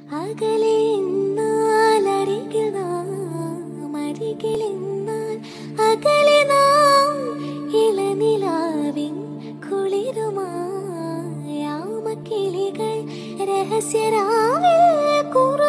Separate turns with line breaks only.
അകലെ എന്നാൽ അരികിൽ നാം, അരികിൽ എന്നാൽ അകലെ നാം. ഇളനിലാവിൻ കുളിരുമായി യാമക്കിളികൾ രഹസ്യരാവിൽ കുറ